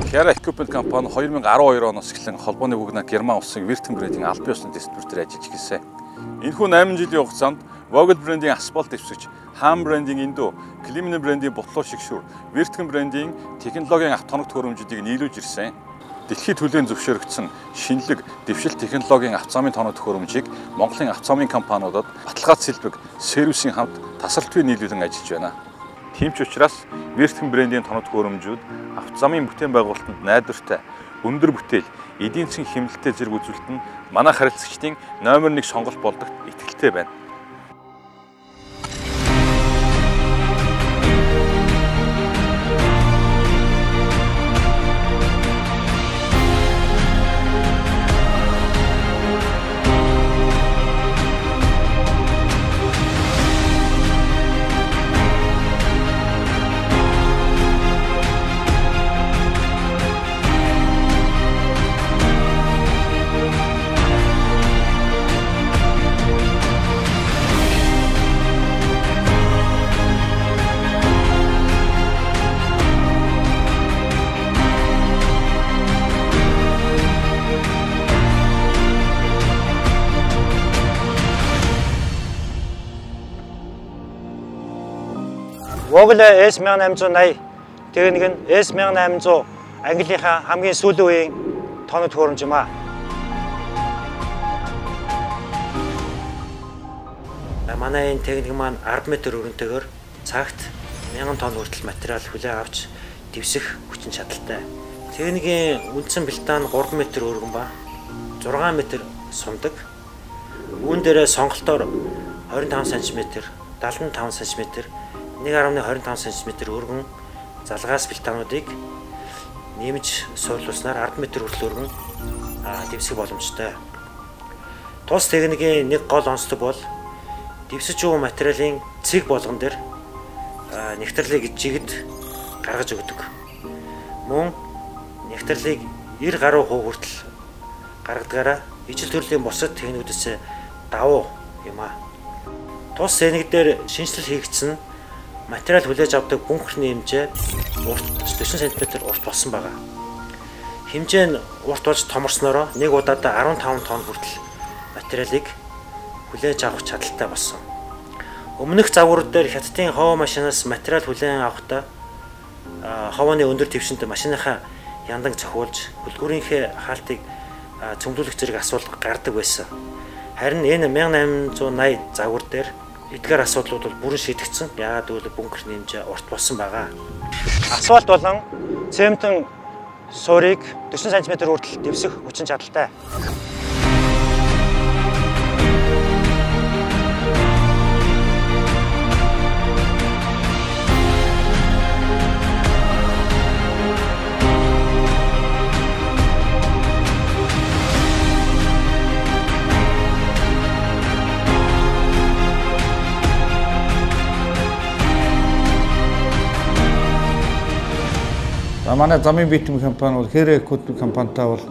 Hera Equipment компани 2012 оноос эхлэн холбооны бүгд Герман улсын Wirtgen брендийн албан ёсны дистрибьютор ажиллаж гэлсэн. Энэхүү 8 жилийн хугацаанд Vogel брендийн асфальт дэвсгэж, Ham брендийн индүү, Klimner брендийн бутлуу шигшүүр, Wirtgen брендийн технологийн автономи төхөөрөмжүүдийг нийлүүлж ирсэн. Дэлхийн төлөөлөн зөвшөөрөгдсөн шинэлэг дэвшил технологийн авцаамын тооны төхөөрөмжийг Монголын авцаамын компаниудад баталгаад сэлбэг сервисийн хамт тасралтгүй нийлүүлэн ажиллаж байна. Тийм ч учраас Wirtgen брендийн тооны төхөөрөмжүүд авцаамын бүтээн байгуулалтанд найдвартай, өндөр бүтээл, эдийн засгийн хэмнэлттэй зэрэг үзүүлэлт нь манай харилцагчдын номер 1 сонголт болдогт итгэлтэй байна. Vogel S1880 техник нь S1800 Английнхаа хамгийн сүүлийн үеийн тооны төхөөрөмж юм аа. Манай энэ техник маань 10 м өргөнтэйгээр цагт 1000 тонн хүртэл материал хүлээн авч дэвсэх хүчин чадалтай. Техникийн үндсэн бэлтаан 3 м өргөн ба 6 м сундаг. Үүн дээрээ сонголтоор 25 см, 75 см 1.25 см өргөн залгаас бэлтаануудыг нэмж суурлуулснаар 10 м хүртэл өргөн дэвсэх боломжтой. Тус техникийн нэг гол онцлог бол дэвсэж буй материалын цэг болгон дээр нэгтгэрлийг жигд гаргаж өгдөг. Мөн нэгтгэрлийг 90 гаруй хувь хүртэл гаргадгаараа ижил төрлийн бусад техникүүдээс давуу юм аа. Тус техник дээр шинжилэл хийгдсэн материал хүлээж авдаг бункерний хэмжээ урт 40 см урт болсон байгаа. Хэмжээ нь урт болж томорснороо нэг удаадаа 15 тонн хүртэл материалыг хүлээж авах чадaltaй болсон. Өмнөх загварууд дээр хятадын ховоо машинаас материал хүлээн авахдаа ховооны өндөр түвшинд машиныхаа яндан цохиулж хөлгүүрийнхээ хаалтыг цөмлүүлэх зэрэг асуудал гардаг байсан. Харин энэ 1880 загвар дээр эдгээр асуудлууд бол бүрэн шийдэгдсэн. Яагаад гэвэл бункерний хэмжээ урт болсон байгаа. Асфальт болон цементэн суурийг 40 см хүртэл дэвсэх хүчин чадалтай. Манай замын битүүм компани бол Hera Equipment компанитай бол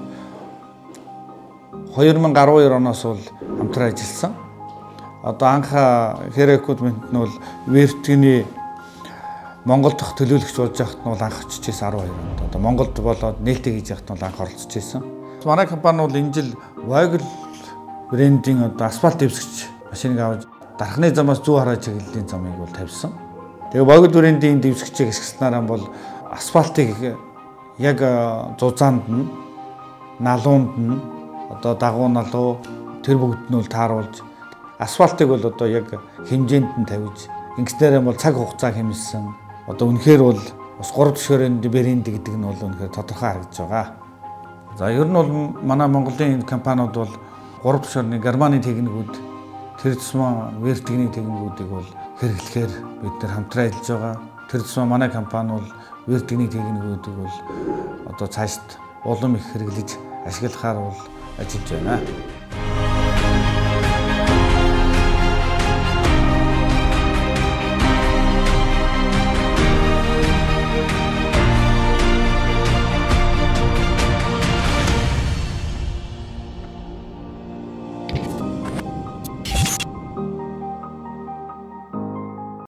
2012 оноос бол хамтран ажилласан. Одоо анх Hera Equipment нь бол Wirtgen-ийн Монгол дахь төлөөлөгч болж байхад нь бол анх очиж ирсэн 12 онд. Одоо Монголд болоод нээлттэй хийж явахад нь бол анх оролцож ирсэн. Манай компани бол энэ жил Vogel брендийн одоо асфальт дэвсгэж машиныг авч дархны замаас зүү хараа чиглэлийн замыг бол тавьсан. Тэгээ Vogel брендийн дэвсгчийг хэсэгснараа бол асфальтыг яг зузаанд нь, налуунд нь, одоо дагуу налуу тэр бүгд нь бол тааруулж асфальтыг бол одоо яг хэмжээнд нь тавьж ингэснээр бол цаг хугацаа хэмжсэн. Одоо үнэхээр бол бас 3 төгсгөрөнд брэнд гэдэг нь бол үнэхээр тодорхой харагдаж байгаа. За ер нь бол манай Монголын компаниуд бол 3 төгсгөрний Германы техникүүд тэр тусмаа Wirtgen-ийн техникүүдийг бол хэрэглэхээр бид нар хамтран ажиллаж байгаа. Тэр тусмаа манай компани бол Wirtgen-ийн техникүүдийг бол одоо цаашд улам их хэрэглэж ашиглахаар бол ажиллаж байна.